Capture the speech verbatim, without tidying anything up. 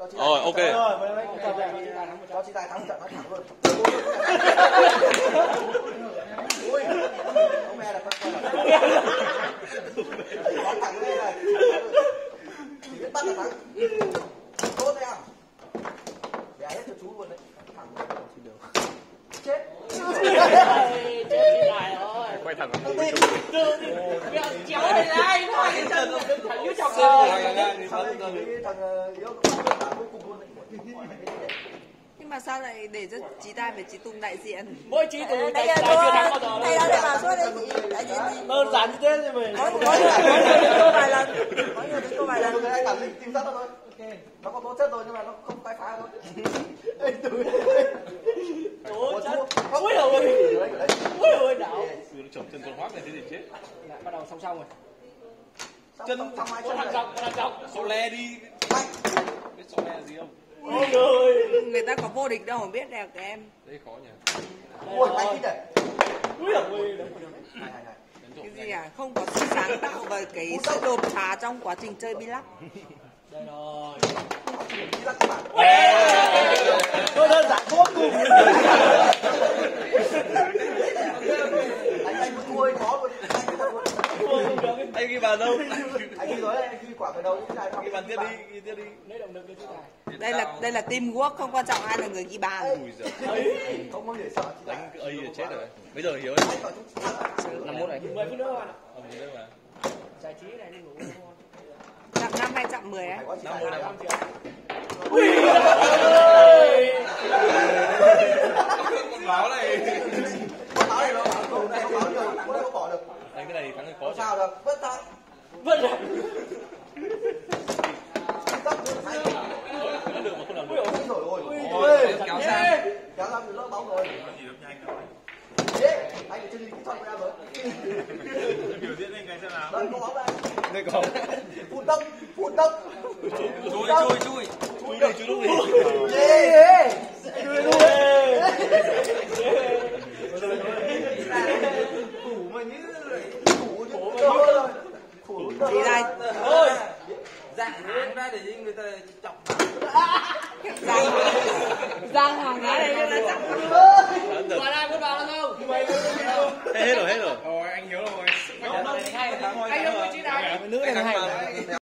Rồi, ok. Cho chị Tài thắng trận nó thẳng luôn. Ui, ông mẹ là con con thẳng đây này. Chỉ biết bắt là thắng. Tốt đấy à? Để hết cho chú luôn đấy. Thẳng luôn. Chết. Chết Tài rồi. Quay thẳng vào Đi, đi. Chéo này lại thôi, cái chân thằng yếu chọc rồi. Thằng yếu cuối cùng luôn đấy. Nhưng mà sao lại để cho chị Tài và chị Tùng đại diện? Mỗi chị Tùng Đây Tài là chưa thắng bao giờ. Đây là để bảo suốt đấy chị đại diện gì? Đơn giản như thế thôi mình. Có có nhiều đến cô vài lần. Có nhiều đến cô vài lần. Người anh cảm định tìm ra thôi. Ok. Nó có tố chất rồi nhưng mà nó không phải phá thôi. Tố chất. Ui ôi. Ui ôi đảo. nó chồng chân con hoác này thế thì chết. Lại bắt đầu song song rồi. Chân thằng hai chân Thằng dọc, thằng dọc. Số le đi. Biết số le gì không? Ôi ơi. Người ta có vô địch đâu mà biết đẹp của em. Đấy khó nhỉ. Ui, anh thích này. Ui ôi. Cái gì à? Không có sự sáng tạo và cái sự đột phá trong quá trình chơi Bilac. Đây rồi. Tôi đơn giản vô cùng. Anh anh muốn thua khó luôn. Anh ghi bàn đâu? Anh ghi rồi đấy, anh ghi quả về đầu cái này. Ghi bàn tiếp đi, ghi tiếp đi. Lấy động lực cho chú Tài. Đây là đây là teamwork, không quan trọng ai là người ghi bàn. Ui giời. Không có người sợ. Đánh cái ấy là chết rồi. Bây giờ hiểu ấy. năm mốt này. mười phút nữa bạn ạ. Ờ, mình đây mà. Giải trí này đi ngủ. Chặng năm hay chặng mười ấy? năm mươi năm. Ui ơi. Con báo này. Con báo này nó bảo không, này không báo nhiều, có đây không bỏ được. Đánh cái này thì thắng thì khó. Sao được, vẫn thắng. Vẫn được. Tóc như hay. Vẫn được mà không làm được. Ui rồi ôi. Ui, Kéo sang. Kéo sang từ lớp bóng rồi. Thế, anh chưa đi kỹ thuật của em rồi. Biểu diễn lên cái xem nào. Đây có bóng đây. Đây có. Phun tốc, phun tốc. Chui chui chui. Chui đi chui lúc đi. Ê. Chui luôn. Củ mà như củ chứ. Rồi. Củ. Chị đây. Ôi. Dạng hàng ra để người ta chọc. Giang Giang hàng á đây nó chắc. Quả đang có vào đâu không? Hết rồi hết rồi. Rồi anh nhớ rồi. Anh không có chị Tài. Nữ này hay.